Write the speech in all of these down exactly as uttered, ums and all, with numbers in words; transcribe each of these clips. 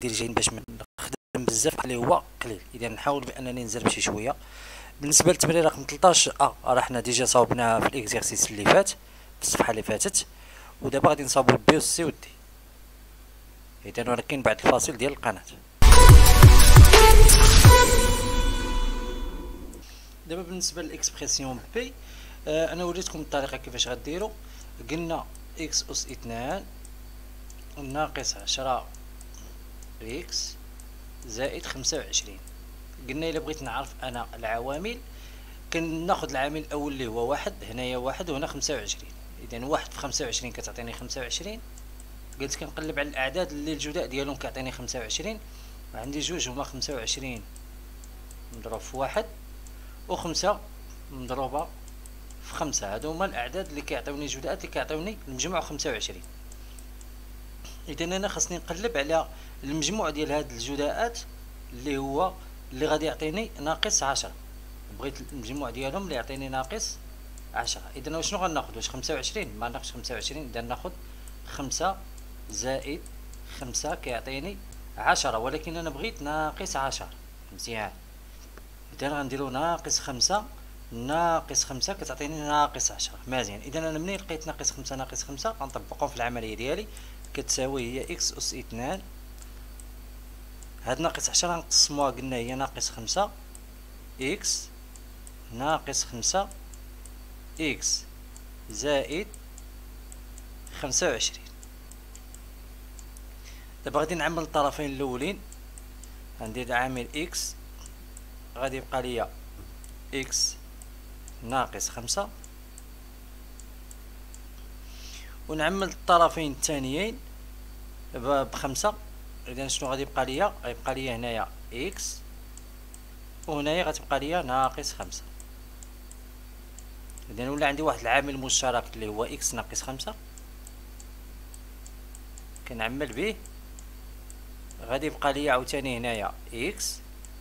جايين باش نخدم بزاف اللي هو قليل. اذا نحاول بانني نزرب شي شويه. بالنسبه للتمرين رقم ثلاثطاش ا راه حنا ديجا صاوبناها في الاكزرسيس اللي فات في الصفحه اللي فاتت، ودابا غادي نصاوبو البي والسي والدي. اذا ولكن بعد الفاصل ديال القناه. دابا بالنسبه للاكسبرسيون بي، آه انا وريتكم الطريقه كيفاش غديروا. قلنا اكس اس اثنان ناقص عشرة اكس زائد خمسة وعشرين. قلنا الا بغيت نعرف انا العوامل كناخذ العامل الاول اللي هو واحد، هنايا واحد وهنا خمسة وعشرين. اذا واحد في خمسة وعشرين كتعطيني خمسة وعشرين. قلت كنقلب على الاعداد اللي الجداء ديالهم كيعطيني خمسة وعشرين، وعندي جوج هما خمسة وعشرين مضروب في واحد وخمسة مضروبة في خمسة. هادو هما الاعداد اللي كيعطيوني الجداءات اللي كيعطيوني المجموع خمسة وعشرين. اذا انا خاصني نقلب على المجموع ديال هاد الجداءات اللي هو اللي غادي يعطيني ناقص عشرة. بغيت المجموع ديالهم اللي يعطيني ناقص عشرة. اذا شنو غناخذ؟ واش خمسة وعشرين؟ ما ناقص خمسة وعشرين. اذا ناخذ خمسة زائد خمسة كيعطيني عشرة، ولكن انا بغيت ناقص عشرة. مزيان. اذا غنديرو ناقص خمسة ناقص خمسة كتعطيني ناقص عشرة. مزيان. اذا انا منين لقيت ناقص خمسة ناقص خمسة غنطبقهم في العمليه ديالي. كتساوي هي اكس اس اثنان، هاد ناقص عشرة نقسموها قلنا هي ناقص خمسة اكس ناقص خمسة اكس زائد خمسة وعشرين. دابا غادي نعمل الطرفين الاولين. غندير عامل اكس غادي يبقى ليا اكس ناقص خمسة، ونعمل الطرفين الثانيين بخمسة. اذا شنو غادي يبقى ليا؟ غيبقى ليا هنايا اكس وهنايا غتبقى ليا ناقص خمسة. اذا ولا عندي واحد العامل مشترك اللي هو اكس ناقص خمسة كنعمل به. غادي يبقى ليا عاوتاني هنايا اكس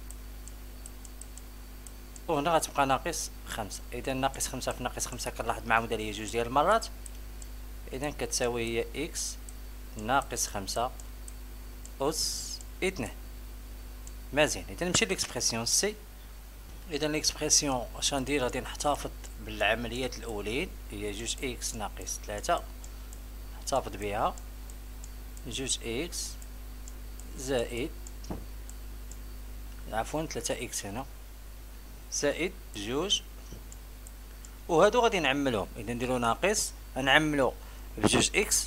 وهنا غتبقى ناقص خمسة. اذا ناقص خمسة في ناقص خمسة كنلاحظ معاودة ليا جوج ديال المرات. اذا كتساوي هي اكس ناقص خمسة أس اثنان. مزيان. اذا نمشي ليكسبرسيون سي. اذا ليكسبرسيون اش غندير؟ غادي نحتفظ بالعمليات الاولين هي جوج اكس ناقص ثلاثة، نحتفظ بها جوج اكس زائد عفوا ثلاثة اكس هنا زائد جوج، وهادو غادي نعملهم. اذا نديرو ناقص نعملو بجوج اكس،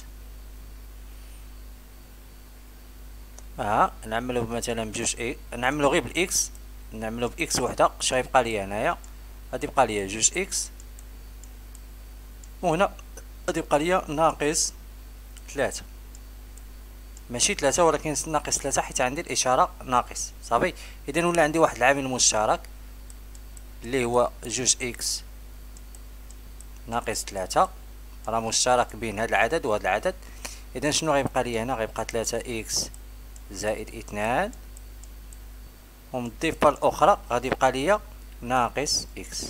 ها نعملو مثلا بجوج اكس، نعملو غير بالاكس، نعملو باكس وحده. اش غيبقى ليا هنايا؟ غادي يبقى ليا جوج اكس، وهنا غادي يبقى ليا ناقص ثلاثة. ماشي ثلاثة ولكن ناقص ثلاثة حيت عندي الاشاره ناقص. صافي. اذا ولا عندي واحد العامل مشترك اللي هو جوج اكس ناقص ثلاثة، راه مشترك بين هذا العدد وهذا العدد. اذا شنو غيبقى ليا هنا؟ غيبقى ثلاثة اكس زائد اثنان، ومن الضفه الاخرى غادي يبقى ليا ناقص اكس.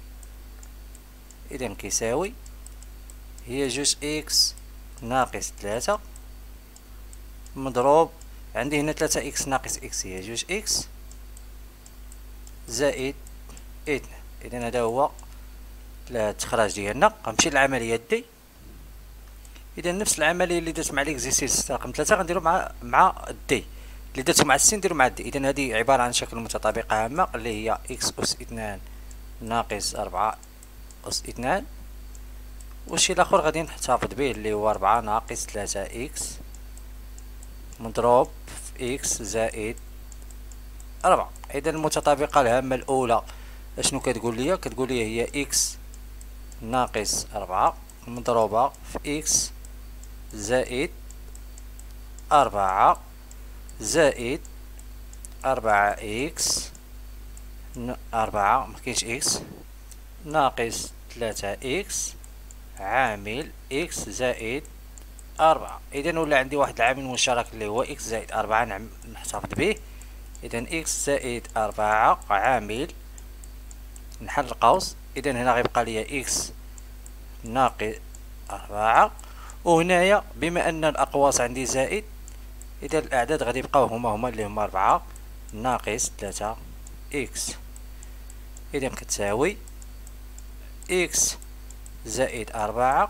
اذا كيساوي هي جوج اكس ناقص ثلاثة مضروب عندي هنا ثلاثة اكس ناقص اكس هي جوج اكس زائد اثنان. اذا هذا هو التخراج ديالنا. غنمشي للعمليه دي. اذا نفس العمليه اللي درت مع ليكزيرسيس رقم ثلاثة غنديرو مع مع الدي اللي درتو مع السي نديرو مع الدي. اذا هذه عباره عن شكل متطابقه عامه اللي هي اكس اس اثنان ناقص أربعة اس اثنان، والشيء الاخر غادي نحتفظ به اللي هو أربعة ناقص ثلاثة اكس مضروب في اكس زائد أربعة. اذا المتطابقه الهامه الاولى اشنو كتقول لي؟ كتقول لي هي اكس ناقص أربعة مضروبه في اكس زائد أربعة زائد أربعة اكس أربعة مكاينش اكس ناقص ثلاثة اكس عامل اكس زائد أربعة. اذا ولا عندي واحد العامل مشترك اللي هو اكس زائد أربعة نعم نحتفظ به. اذا اكس زائد أربعة عامل نحل القوس. اذا هنا غيبقى لي اكس ناقص أربعة، وهنايا بما ان الاقواس عندي زائد اذا الاعداد غادي يبقاو هما هما اللي هما أربعة ناقص ثلاثة اكس. اذا كتساوي اكس زائد أربعة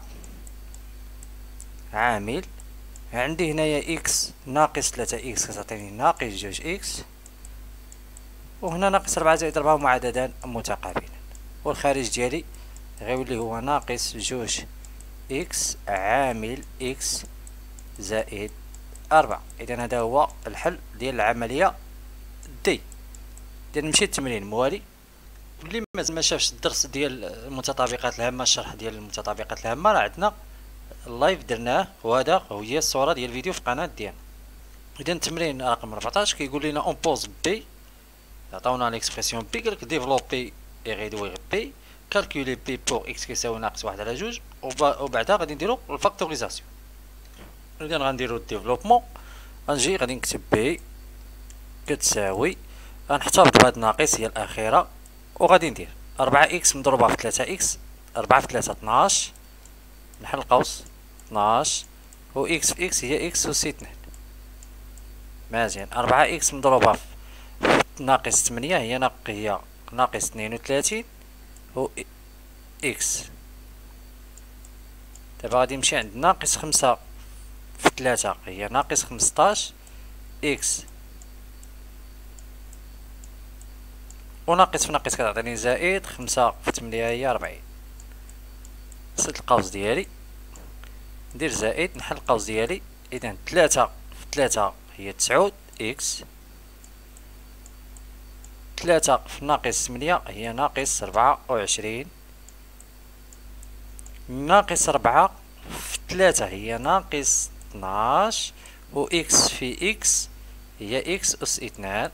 عامل، عندي هنايا اكس ناقص ثلاثة اكس كتعطيني ناقص جوج اكس، وهنا ناقص أربعة زائد أربعة هما عددان متقابلان، والخارج ديالي غيولي هو ناقص جوج اكس عامل اكس زائد أربعة. إذا هذا هو الحل ديال العملية دي. إذا نمشي للتمرين موالي. اللي مازال ما شافش الدرس ديال المتطابقات الهامة، الشرح ديال المتطابقات الهامة، راه عندنا اللايف درناه، وهذا هي الصورة ديال الفيديو في القناة ديالنا. إذا التمرين رقم أربعطاش كيقول لنا اون بوز بي، عطاونا ليكسبرسيون بي، قالك ديفلوبي اي ريدوير بي، كالكولي بي بور اكس كيساوي ناقص واحد على جوج، وبعدها غادي نديرو الفاكتوريزاسيون. إذا غنديرو الديفلوبمون، غنجي غادي نكتب بي كتساوي، غنحتفظ بهاد الناقص هي الأخيرة، وغادي ندير أربعة إكس مضروبة في ثلاثة إكس، أربعة في ثلاثة اثناش، نحل قوس اثناش، و إكس في إكس هي إكس أس اثنان. مزيان، أربعة إكس مضروبة في ناقص ثمانية هي ناق هي ناقص اثنين وثلاثين، و إكس. دابا غادي نمشي عند ناقص خمسة في ثلاثة هي ناقص خمسطاش إكس، وناقص في ناقص كتعطيني زائد خمسة في ثمانية هي ربعين. سد القوس ديالي، ندير زائد، نحل القوس ديالي. إذا ثلاثة في ثلاثة هي تسعود إكس، ثلاثة في ناقص ثمانية هي ناقص ربعة وعشرين، ناقص ربعة في ثلاثة هي ناقص اثناش، و إكس في إكس هي إكس أس اثنان،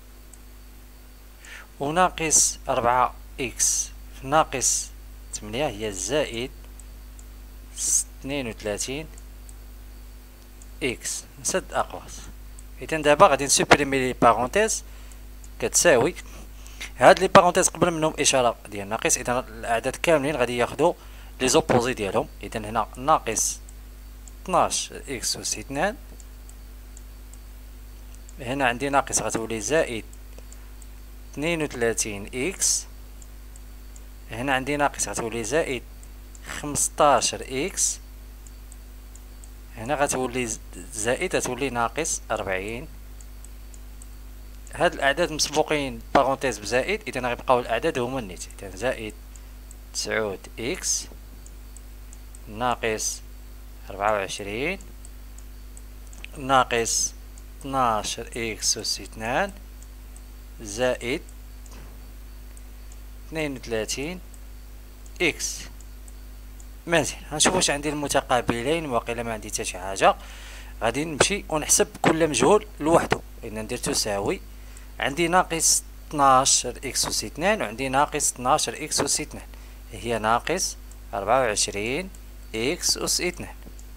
وناقص أربعة إكس في ناقص ثمانية هي زائد اثنين وثلاثين إكس. نسد أقواس. إذا دابا غادي نسوبريمي لي بارونتيز كتساوي، هاد لي بارونتيز قبل منهم إشارة ديال ناقص، إذا الأعداد كاملين غادي ياخدو لي زوبوزي ديالهم. إذا هنا ناقص اثناش إكس أس اثنان، هنا عندي ناقص غتولي زائد اثنين وثلاثين إكس، هنا عندي ناقص غتولي زائد خمسطاشر إكس، هنا غتولي زائد غتولي ناقص أربعين. هاد الأعداد مسبوقين بارونتيز بزائد، إذا غيبقاو الأعداد هما النيت. إذا زائد تسعود إكس ناقص أربعة وعشرين ناقص اثناشر إكس أس اثنان زائد اثنين وثلاثين إكس. مزيان، غنشوف واش عندي المتقابلين، واقيلا ما عندي حتى شي حاجة. غادي نمشي ونحسب كل مجهول لوحدو. إذا ندير تساوي، عندي ناقص اثناشر إكس أس اثنان، وعندي ناقص اثناشر إكس أس اثنان هي ناقص أربعة وعشرين إكس أس اثنان.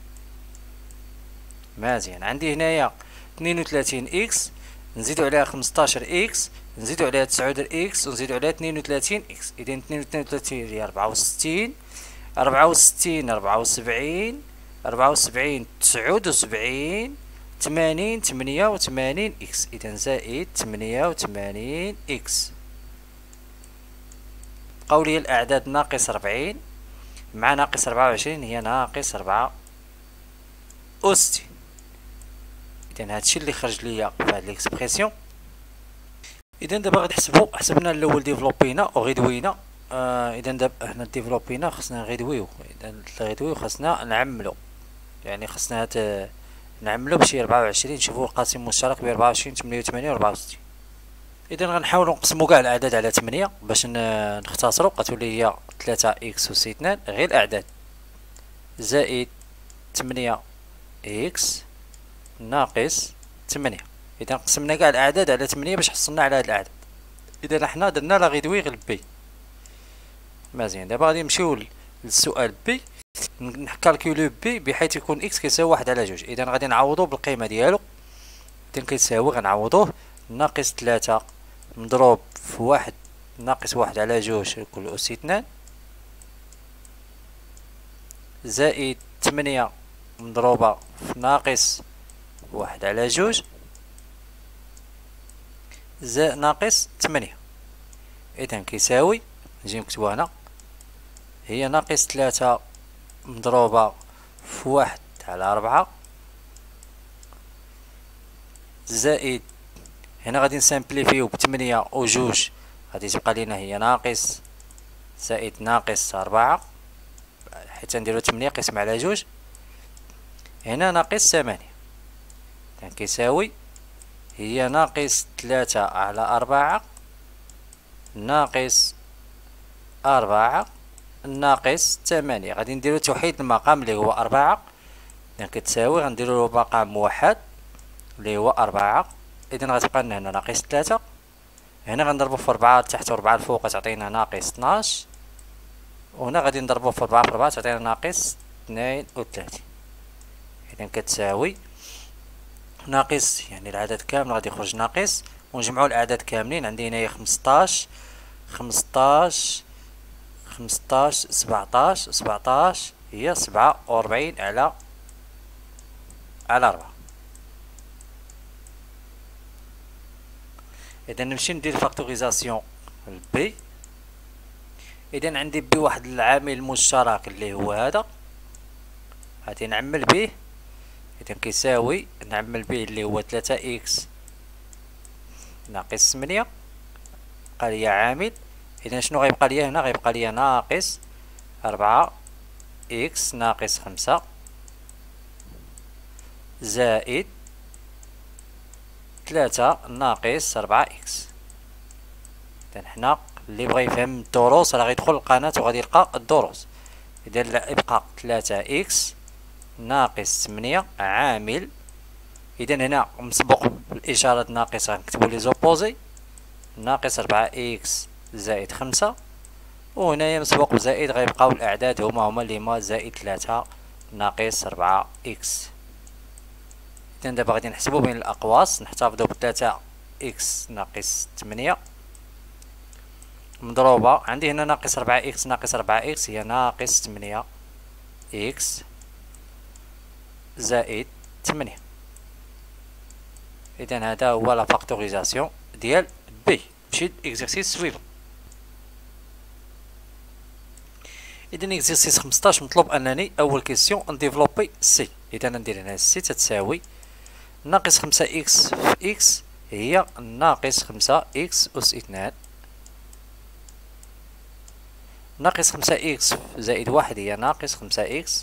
مزيان، عندي هنايا اثنين وثلاثين إكس، نزيدو عليها خمسطاشر إكس، نزيدو عليها تسعود إكس، ونزيدو عليها اثنين وثلاثين إكس. إذا اثنين وثلاثين هي أربعة وستين، أربعة وستين أربعة وسبعين، أربعة وسبعين تسعود وسبعين، ثمانين ثمانية وثمانين إكس. إذا زائد ثمانية وثمانين إكس. بقاو لي الأعداد ناقص أربعين مع ناقص أربعة وعشرين هي ناقص أربعة وستين. إذا هادشي اللي خرج ليا في هاد ليكسبرسيون. إذا دابا غادي نحسبو، حسبنا الأول ديفلوبينا وغيدوينا. آه إذا دابا هنا ديفلوبينا خصنا نغيدويو، إذا نغيدويو خصنا نعملو، يعني خصنا هاد نعملو بشي أربعة وعشرين. شوفو القاسم المشترك ب أربعة وعشرين ثمانية وثمانين و أربعة وستين. إذا غنحاولو نقسمو كاع الأعداد على ثمانية باش نختصرو، غتولي هي ثلاثة إكس أس اثنان غير الأعداد زائد ثمانية إكس ناقص ثمانية. إذا قسمنا كاع الأعداد على ثمانية باش حصلنا على هاد الأعداد. إذا حنا درنا لا غيدوي غير بي. مزيان، دابا غادي نمشيو للسؤال بي، نكالكوليو بي بحيث يكون إكس كيساوي واحد على جوج. إذا غادي نعوضو بالقيمة ديالو. إذا كيساوي غنعوضوه ناقص ثلاثة مضروب في واحد ناقص واحد على جوج كل أس اثنان زائد ثمانية مضروبة في ناقص واحد على جوج زائد ناقص تمنية. إذا كيساوي، نجي نكتبو هنا، هي ناقص تلاتة مضروبة في واحد على أربعة زائد، هنا غادي نسامبليفيو بتمنية و جوج غادي تبقى لينا هي ناقص زائد ناقص أربعة، حيت نديرو تمنية قسم على جوج، هنا ناقص ثمانية. إذا كيساوي هي ناقص تلاتة على أربعة ناقص أربعة ناقص ثمانية. غادي نديرو توحيد المقام اللي هو أربعة، إذا كتساوي غنديرو له مقام موحد اللي هو أربعة. إذا غتبقى لنا هنا ناقص تلاتة، هنا غنضربو في أربعة لتحت و أربعة الفوق تعطينا ناقص اثناش، وهنا غادي نضربو في أربعة في أربعة تعطينا ناقص اثنين وثلاثين. إذا كتساوي ناقص، يعني العدد كامل غادي يخرج ناقص، ونجمعو الأعداد كاملين. عندي هنايا خمسطاش خمسطاش خمسطاش سبعطاش سبعطاش هي سبعة وربعين على على أربعة. إذا نمشي ندير فاكتوريزاسيون البي. إذا عندي بي واحد العامل المشترك اللي هو هذا، غادي نعمل به. إذا كيساوي نعمل به اللي هو تلاتة إكس ناقص ثمانية، بقى ليا عامل. إذا شنو غيبقى ليا هنا؟ غيبقى ليا ناقص أربعة إكس ناقص خمسة زائد تلاتة ناقص ربعة إكس. إذا حنا اللي بغا يفهم الدروس راه غيدخل القناة وغادي يلقى الدروس. إذا يبقى تلاتة إكس ناقص ثمانية عامل. إذا هنا مسبوق بالإشارة ناقصة نكتبو لي زوبوزي، ناقص ربعة إكس زائد خمسة، وهنايا مسبوق بزائد غيبقاو الأعداد هما هما اللي هما زائد تلاتة ناقص ربعة إكس. إذا دابا غادي نحسبو بين الأقواس، نحتفظو بتلاتة إكس ناقص تمنية مضروبة، عندي هنا ناقص ربعة إكس ناقص ربعة إكس هي ناقص تمنية إكس زائد تمنية. إذا هذا هو لا فاكتوريزاسيون ديال بي. نمشي لإكزرسيس سويفون. إذا إكزرسيس خمسطاش مطلوب أنني أول كيسيون نديفلوبي سي. إذا ندير هنا سي تتساوي ناقص خمسة إكس في إكس هي ناقص خمسة إكس أس اثنان، ناقص خمسة إكس زائد واحد هي ناقص خمسة إكس،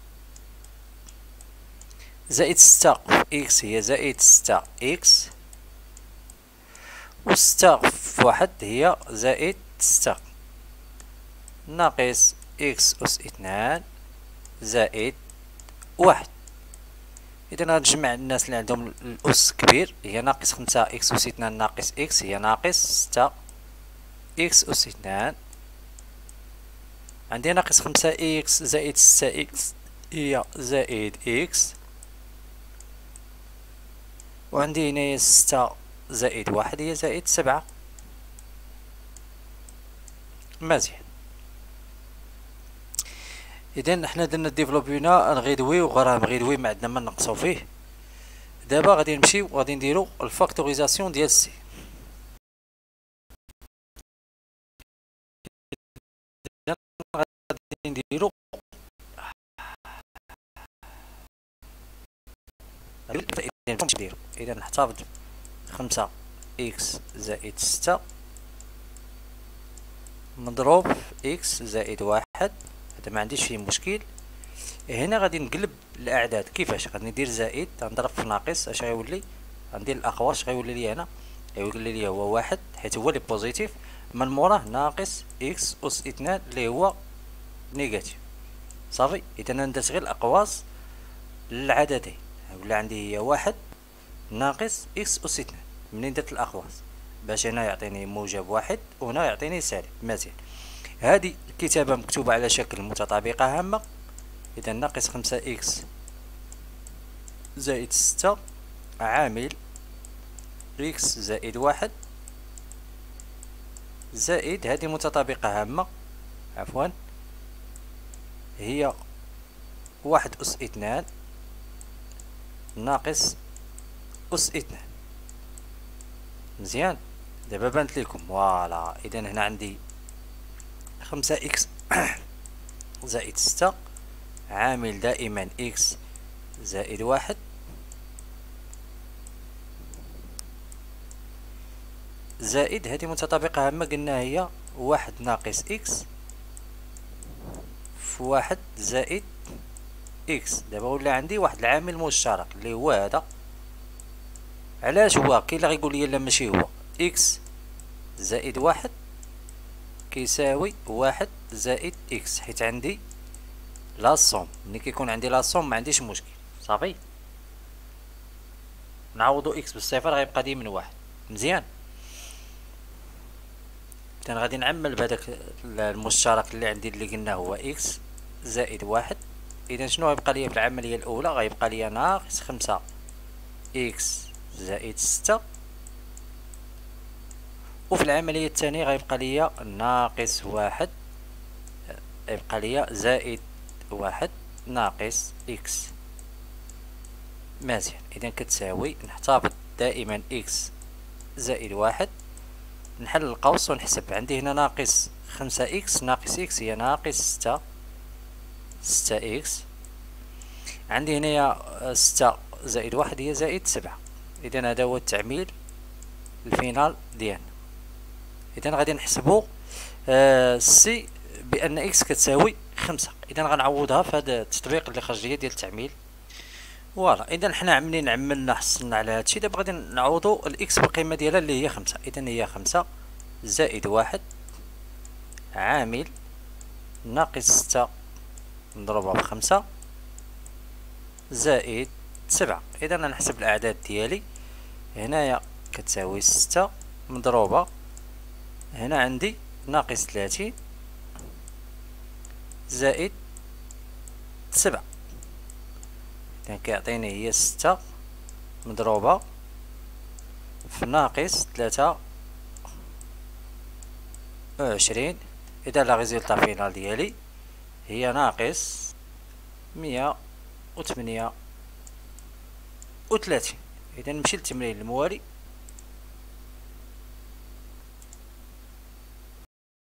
زائد ستة في إكس هي زائد ستة إكس، و ستة في واحد هي زائد ستة، ناقص إكس أس اثنان زائد واحد. إذا غنجمع الناس اللي عندهم الأس كبير، هي ناقص خمسة إكس أس اثنان ناقص إكس هي ناقص ستة إكس أس اثنان، عندي ناقص خمسة إكس زائد ستة إكس هي زائد إكس، وعندي هنايا ستة زائد واحد هي زائد سبعة. مزيان. إذا حنا درنا ديفلوبينا نغيدوي وغراه مغيدوي ما عندنا ما نقصو فيه. دابا غادي نمشيو وغادي نديرو الفاكتوريزاسيون ديال سي. غادي نديرو إذا نحتفظ خمسة إكس زائد ستة مضروب في إكس زائد واحد، هذا ما عنديش فيه مشكل. هنا غادي نقلب الأعداد. كيفاش؟ غادي ندير زائد نضرب في ناقص، اش غيولي؟ غندير الأقواس اش غيولي لي هنا؟ غيولي لي هو واحد حيت هو لي بوزيتيف، من موراه ناقص إكس أس اثنان اللي هو نيجاتيف. صافي. إذا أنا درت غير الأقواس للعددين، ولا عندي هي واحد ناقص إكس أس اثنان. منين درت الأقواس باش هنا يعطيني موجب واحد وهنا يعطيني سالب. مزيان. هذه الكتابة مكتوبة على شكل متطابقة هامة. إذا ناقص خمسة إكس زائد ستة عامل إكس زائد واحد زائد هذه متطابقة هامة عفوا هي واحد أس اثنان ناقص أس اثنان. مزيان، دابا بانت ليكم فوالا. إذا هنا عندي خمسة إكس زائد ستة عامل دائما إكس زائد واحد زائد هذه متطابقة هامة قلنا هي واحد ناقص إكس في واحد زائد إكس. دابا ولا عندي واحد العامل مشترك اللي هو هذا. علاش هو كاين اللي غيقول لي لا ماشي هو إكس زائد واحد كيساوي واحد زائد إكس، حيت عندي لا صوم. ملي كيكون عندي لا صوم ما عنديش مشكل صافي. نعوضو إكس بالصفر غيبقى ديما واحد. مزيان، إذن غادي نعمل بهداك المشترك اللي عندي اللي قلنا هو إكس زائد واحد. إذا شنو غيبقى ليا في العملية الأولى؟ غيبقى ليا ناقص خمسة إكس زائد ستة، وفي العملية الثانية غيبقى ليا ناقص واحد، يبقى ليا زائد واحد ناقص إكس. مزيان، إذا كتساوي نحتفظ دائما إكس زائد واحد، نحل القوس ونحسب. عندي هنا ناقص خمسة إكس ناقص إكس هي ناقص ستة، ستة إكس. عندي هنايا ستة زائد واحد هي زائد سبعة. إذا هذا هو التعميل الفينال ديالنا. إذا غادي نحسبو آه سي بأن إكس كتساوي خمسة. إذا غنعوضها في هذا التطبيق اللي خرج ليا ديال التعميل. فوالا، إذا حنا منين عملنا حصلنا على هادشي. دابا غادي نعوضو الإكس بالقيمة ديالها اللي هي خمسة. إذا هي خمسة زائد واحد عامل ناقص ستة نضربها بخمسة زائد سبعة. إذا نحسب الأعداد ديالي هنايا كتساوي ستة مضروبة هنا عندي ناقص ثلاثين زائد سبعة. إذا كيعطيني هي ستة مضروبة في ناقص ثلاثة وعشرين. إذا لا ريزولتا فينال ديالي هي ناقص مية وثمانية وثلاثين. إذا نمشي للتمرين الموالي.